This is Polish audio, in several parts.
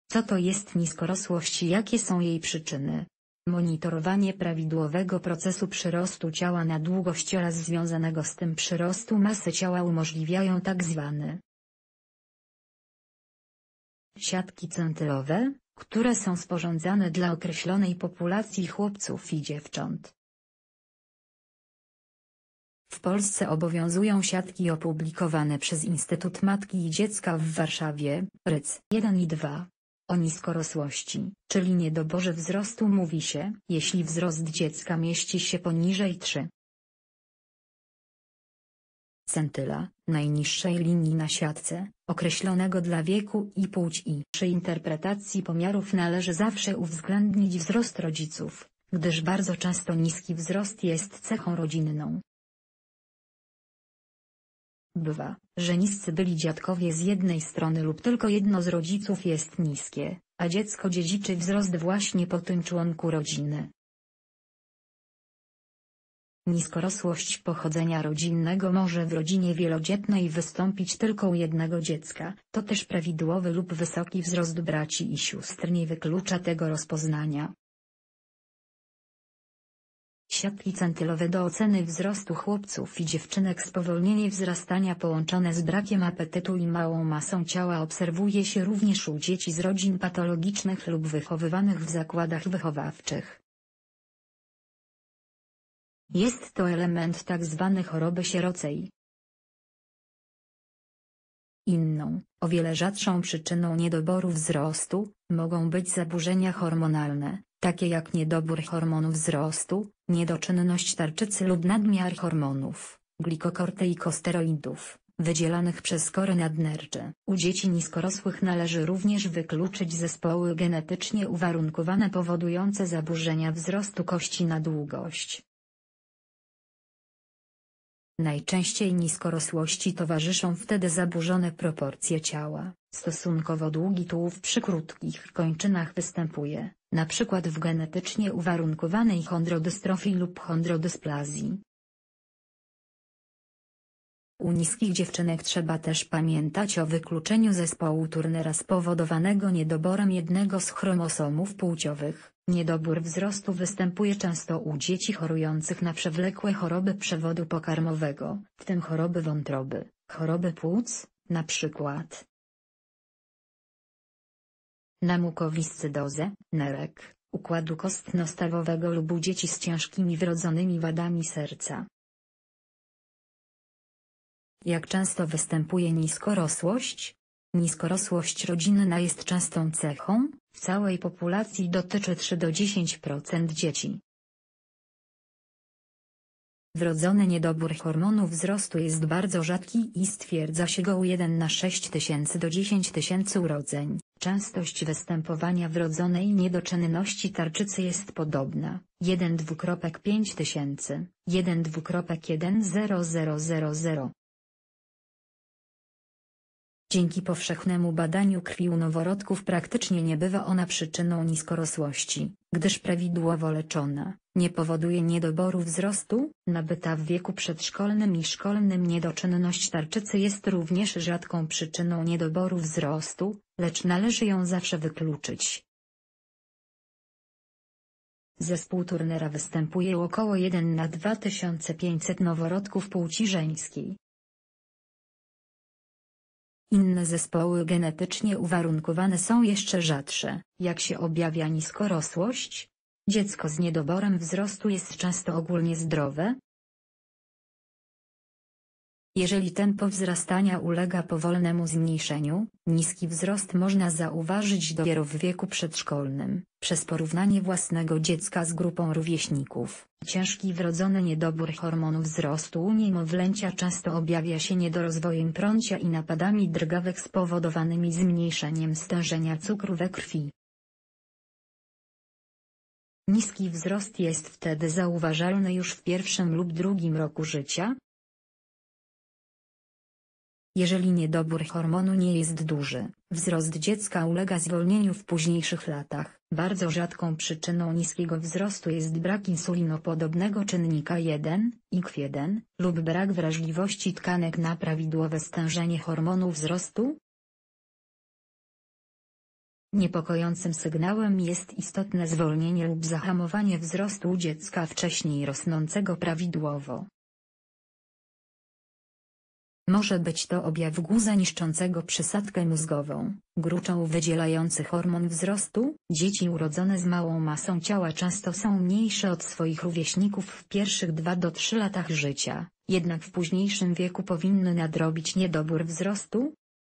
Co to jest niskorosłość i jakie są jej przyczyny? Monitorowanie prawidłowego procesu przyrostu ciała na długość oraz związanego z tym przyrostu masy ciała umożliwiają tzw. siatki centylowe, które są sporządzane dla określonej populacji chłopców i dziewcząt. W Polsce obowiązują siatki opublikowane przez Instytut Matki i Dziecka w Warszawie, RYC 1 i 2. O niskorosłości, czyli niedoborze wzrostu mówi się, jeśli wzrost dziecka mieści się poniżej 3 centyla, najniższej linii na siatce, określonego dla wieku i płci. Przy interpretacji pomiarów należy zawsze uwzględnić wzrost rodziców, gdyż bardzo często niski wzrost jest cechą rodzinną. Bywa, że niscy byli dziadkowie z jednej strony lub tylko jedno z rodziców jest niskie, a dziecko dziedziczy wzrost właśnie po tym członku rodziny. Niskorosłość pochodzenia rodzinnego może w rodzinie wielodzietnej wystąpić tylko u jednego dziecka, to też prawidłowy lub wysoki wzrost braci i sióstr nie wyklucza tego rozpoznania. Siatki centylowe do oceny wzrostu chłopców i dziewczynek. Spowolnienie wzrastania połączone z brakiem apetytu i małą masą ciała obserwuje się również u dzieci z rodzin patologicznych lub wychowywanych w zakładach wychowawczych. Jest to element tzw. choroby sierocej. Inną, o wiele rzadszą przyczyną niedoboru wzrostu, mogą być zaburzenia hormonalne, takie jak niedobór hormonu wzrostu, niedoczynność tarczycy lub nadmiar hormonów, glikokortykosteroidów, wydzielanych przez kory nadnercze. U dzieci niskorosłych należy również wykluczyć zespoły genetycznie uwarunkowane powodujące zaburzenia wzrostu kości na długość. Najczęściej niskorosłości towarzyszą wtedy zaburzone proporcje ciała. Stosunkowo długi tułów przy krótkich kończynach występuje, np. w genetycznie uwarunkowanej chondrodystrofii lub chondrodysplazji. U niskich dziewczynek trzeba też pamiętać o wykluczeniu zespołu Turnera spowodowanego niedoborem jednego z chromosomów płciowych. Niedobór wzrostu występuje często u dzieci chorujących na przewlekłe choroby przewodu pokarmowego, w tym choroby wątroby, choroby płuc, np. na mukowiscydozę, nerek, układu kostno-stawowego lub u dzieci z ciężkimi wrodzonymi wadami serca. Jak często występuje niskorosłość? Niskorosłość rodzinna jest częstą cechą, w całej populacji dotyczy 3–10% dzieci. Wrodzony niedobór hormonu wzrostu jest bardzo rzadki i stwierdza się go u 1 na 6000 do 10 000 urodzeń. Częstość występowania wrodzonej niedoczynności tarczycy jest podobna, 1–2,5 tysięcy, 1–1,000. Dzięki powszechnemu badaniu krwi u noworodków praktycznie nie bywa ona przyczyną niskorosłości, gdyż prawidłowo leczona, nie powoduje niedoboru wzrostu. Nabyta w wieku przedszkolnym i szkolnym niedoczynność tarczycy jest również rzadką przyczyną niedoboru wzrostu, lecz należy ją zawsze wykluczyć. Zespół Turnera występuje u około 1 na 2500 noworodków płci żeńskiej. Inne zespoły genetycznie uwarunkowane są jeszcze rzadsze. Jak się objawia niskorosłość? Dziecko z niedoborem wzrostu jest często ogólnie zdrowe. Jeżeli tempo wzrastania ulega powolnemu zmniejszeniu, niski wzrost można zauważyć dopiero w wieku przedszkolnym, przez porównanie własnego dziecka z grupą rówieśników. Ciężki wrodzony niedobór hormonu wzrostu u niemowlęcia często objawia się niedorozwojem prącia i napadami drgawek spowodowanymi zmniejszeniem stężenia cukru we krwi. Niski wzrost jest wtedy zauważalny już w pierwszym lub drugim roku życia. Jeżeli niedobór hormonu nie jest duży, wzrost dziecka ulega zwolnieniu w późniejszych latach. Bardzo rzadką przyczyną niskiego wzrostu jest brak insulinopodobnego czynnika 1, IGF-1, lub brak wrażliwości tkanek na prawidłowe stężenie hormonu wzrostu. Niepokojącym sygnałem jest istotne zwolnienie lub zahamowanie wzrostu dziecka wcześniej rosnącego prawidłowo. Może być to objaw guza niszczącego przysadkę mózgową, gruczoł wydzielający hormon wzrostu. Dzieci urodzone z małą masą ciała często są mniejsze od swoich rówieśników w pierwszych 2 do 3 latach życia, jednak w późniejszym wieku powinny nadrobić niedobór wzrostu.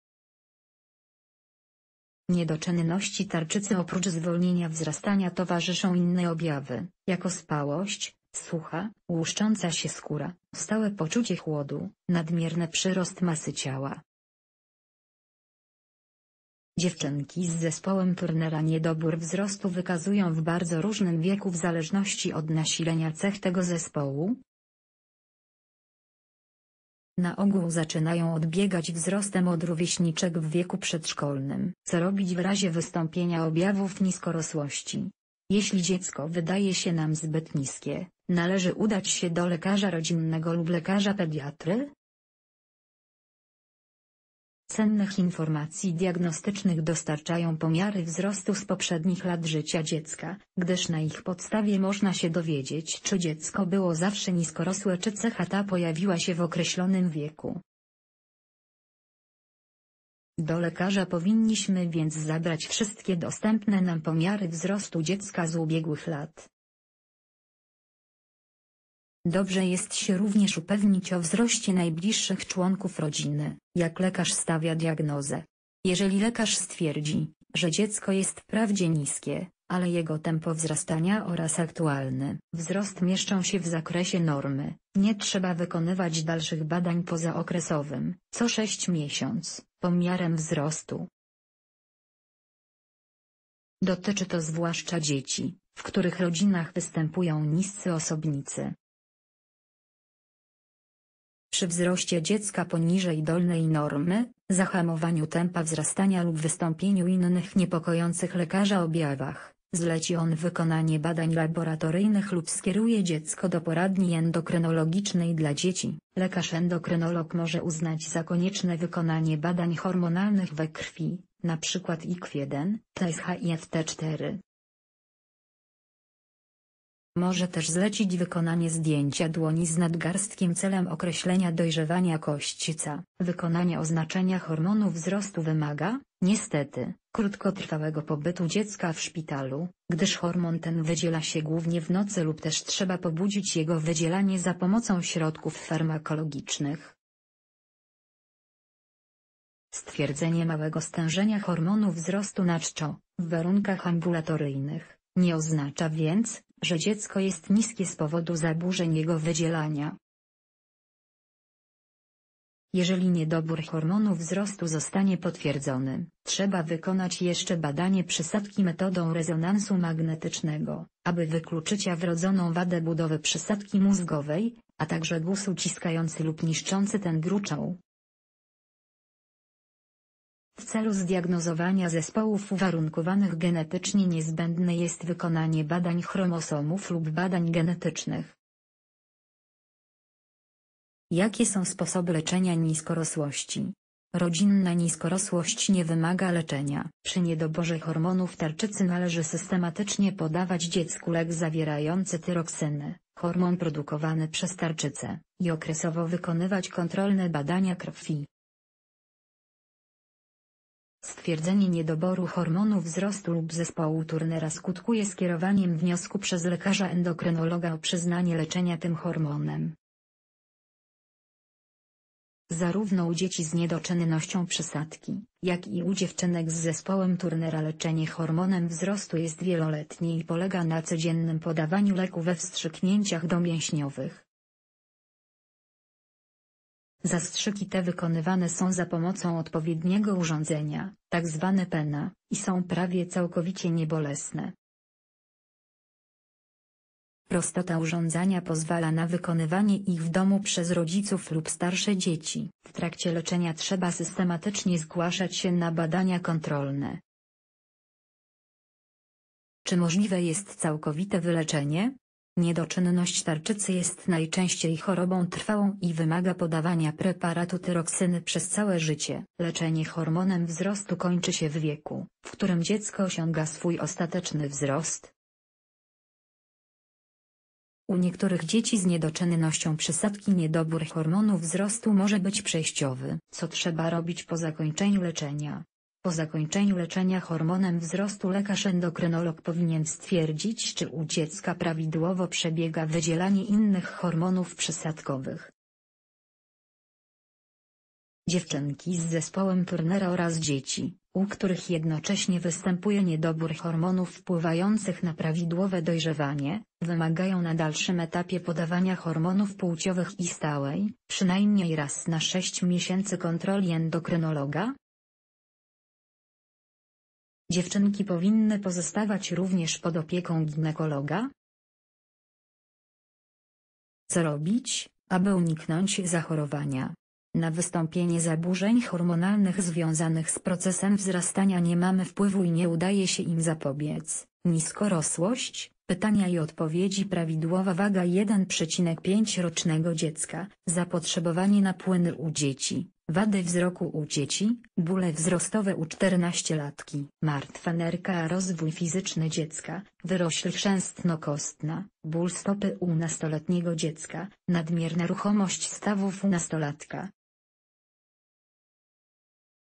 Niedoczynności tarczycy oprócz zwolnienia wzrastania towarzyszą inne objawy, jak ospałość, sucha, łuszcząca się skóra, stałe poczucie chłodu, nadmierny przyrost masy ciała. Dziewczynki z zespołem Turnera niedobór wzrostu wykazują w bardzo różnym wieku w zależności od nasilenia cech tego zespołu. Na ogół zaczynają odbiegać wzrostem od rówieśniczek w wieku przedszkolnym. Co robić w razie wystąpienia objawów niskorosłości? Jeśli dziecko wydaje się nam zbyt niskie, należy udać się do lekarza rodzinnego lub lekarza pediatry. Cennych informacji diagnostycznych dostarczają pomiary wzrostu z poprzednich lat życia dziecka, gdyż na ich podstawie można się dowiedzieć, czy dziecko było zawsze niskorosłe, czy cecha ta pojawiła się w określonym wieku. Do lekarza powinniśmy więc zabrać wszystkie dostępne nam pomiary wzrostu dziecka z ubiegłych lat. Dobrze jest się również upewnić o wzroście najbliższych członków rodziny, jak lekarz stawia diagnozę. Jeżeli lekarz stwierdzi, że dziecko jest wprawdzie niskie, ale jego tempo wzrastania oraz aktualny wzrost mieszczą się w zakresie normy, nie trzeba wykonywać dalszych badań pozaokresowym, co 6 miesięcy, pomiarem wzrostu. Dotyczy to zwłaszcza dzieci, w których rodzinach występują niscy osobnicy. Przy wzroście dziecka poniżej dolnej normy, zahamowaniu tempa wzrastania lub wystąpieniu innych niepokojących lekarza objawach, zleci on wykonanie badań laboratoryjnych lub skieruje dziecko do poradni endokrynologicznej dla dzieci. Lekarz endokrynolog może uznać za konieczne wykonanie badań hormonalnych we krwi, np. IQ1, TSH i FT4. Może też zlecić wykonanie zdjęcia dłoni z nadgarstkiem celem określenia dojrzewania kościca. Wykonanie oznaczenia hormonu wzrostu wymaga, niestety, krótkotrwałego pobytu dziecka w szpitalu, gdyż hormon ten wydziela się głównie w nocy lub też trzeba pobudzić jego wydzielanie za pomocą środków farmakologicznych. Stwierdzenie małego stężenia hormonu wzrostu na czczo, w warunkach ambulatoryjnych, nie oznacza więc, że dziecko jest niskie z powodu zaburzeń jego wydzielania. Jeżeli niedobór hormonu wzrostu zostanie potwierdzony, trzeba wykonać jeszcze badanie przysadki metodą rezonansu magnetycznego, aby wykluczyć wrodzoną wadę budowy przysadki mózgowej, a także guz uciskający lub niszczący ten gruczoł. W celu zdiagnozowania zespołów uwarunkowanych genetycznie niezbędne jest wykonanie badań chromosomów lub badań genetycznych. Jakie są sposoby leczenia niskorosłości? Rodzinna niskorosłość nie wymaga leczenia. Przy niedoborze hormonów tarczycy należy systematycznie podawać dziecku lek zawierający tyroksynę, hormon produkowany przez tarczycę, i okresowo wykonywać kontrolne badania krwi. Stwierdzenie niedoboru hormonu wzrostu lub zespołu Turnera skutkuje skierowaniem wniosku przez lekarza endokrynologa o przyznanie leczenia tym hormonem. Zarówno u dzieci z niedoczynnością przysadki, jak i u dziewczynek z zespołem Turnera leczenie hormonem wzrostu jest wieloletnie i polega na codziennym podawaniu leku we wstrzyknięciach domięśniowych. Zastrzyki te wykonywane są za pomocą odpowiedniego urządzenia, tzw. pena, i są prawie całkowicie niebolesne. Prostota urządzenia pozwala na wykonywanie ich w domu przez rodziców lub starsze dzieci. W trakcie leczenia trzeba systematycznie zgłaszać się na badania kontrolne. Czy możliwe jest całkowite wyleczenie? Niedoczynność tarczycy jest najczęściej chorobą trwałą i wymaga podawania preparatu tyroksyny przez całe życie. Leczenie hormonem wzrostu kończy się w wieku, w którym dziecko osiąga swój ostateczny wzrost. U niektórych dzieci z niedoczynnością przysadki niedobór hormonu wzrostu może być przejściowy. Co trzeba robić po zakończeniu leczenia? Po zakończeniu leczenia hormonem wzrostu lekarz endokrynolog powinien stwierdzić, czy u dziecka prawidłowo przebiega wydzielanie innych hormonów przysadkowych. Dziewczynki z zespołem Turnera oraz dzieci, u których jednocześnie występuje niedobór hormonów wpływających na prawidłowe dojrzewanie, wymagają na dalszym etapie podawania hormonów płciowych i stałej, przynajmniej raz na 6 miesięcy kontroli endokrynologa. Dziewczynki powinny pozostawać również pod opieką ginekologa. Co robić, aby uniknąć zachorowania? Na wystąpienie zaburzeń hormonalnych związanych z procesem wzrastania nie mamy wpływu i nie udaje się im zapobiec. Niskorosłość, pytania i odpowiedzi. Prawidłowa waga 1,5 rocznego dziecka, zapotrzebowanie na płyny u dzieci, wady wzroku u dzieci, bóle wzrostowe u 14-latki. Martwa nerka a rozwój fizyczny dziecka, wyrośl chrzęstno-kostna, ból stopy u nastoletniego dziecka, nadmierna ruchomość stawów u nastolatka,